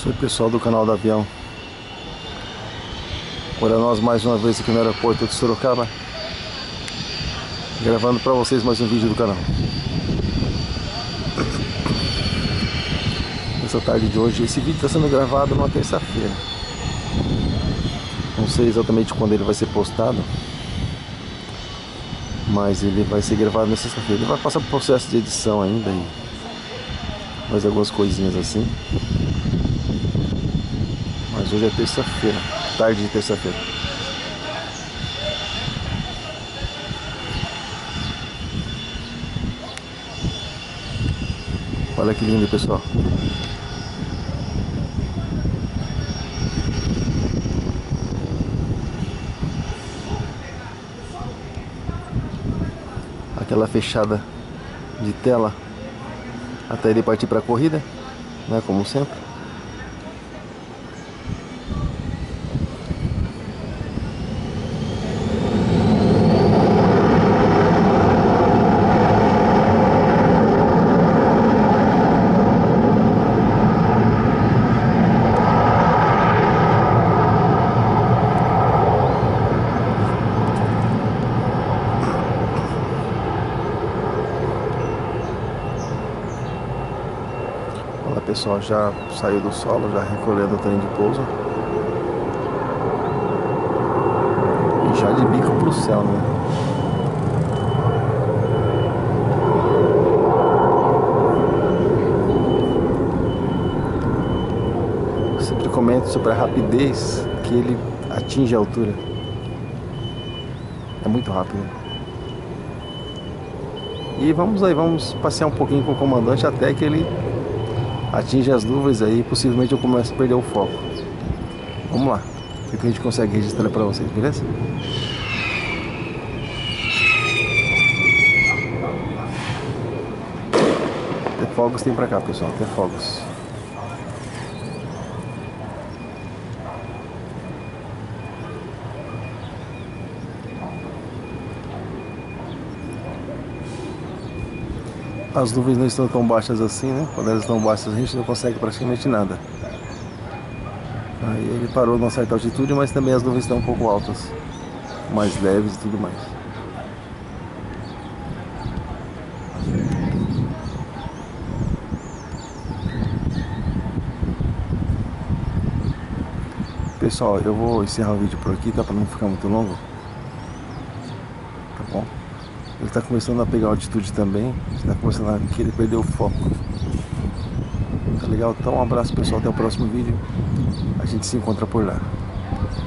Sou o pessoal do canal do avião. Olha nós mais uma vez aqui no aeroporto de Sorocaba, gravando para vocês mais um vídeo do canal. Nessa tarde de hoje, esse vídeo está sendo gravado numa terça-feira. Não sei exatamente quando ele vai ser postado, mas ele vai ser gravado na sexta-feira. Ele vai passar por processo de edição ainda e mais algumas coisinhas assim. Mas hoje é terça-feira, tarde de terça-feira. Olha que lindo, pessoal. Aquela fechada de tela até ele partir para a corrida, né, como sempre. Olha, pessoal, já saiu do solo, já recolhendo o trem de pouso e já de bico pro céu, né? Eu sempre comento sobre a rapidez que ele atinge a altura. É muito rápido. E vamos aí, vamos passear um pouquinho com o comandante até que ele atinge as nuvens aí, possivelmente eu começo a perder o foco. Vamos lá, ver que a gente consegue registrar para vocês, beleza? Até fogos tem pra cá, pessoal, até fogos. As nuvens não estão tão baixas assim, né? Quando elas estão baixas a gente não consegue praticamente nada. Aí ele parou numa certa altitude, mas também as nuvens estão um pouco altas, mais leves e tudo mais. Pessoal, eu vou encerrar o vídeo por aqui, tá? Para não ficar muito longo. Tá bom? Ele está começando a pegar altitude também, está começando a querer perder o foco. Tá legal? Então um abraço, pessoal, até o próximo vídeo. A gente se encontra por lá.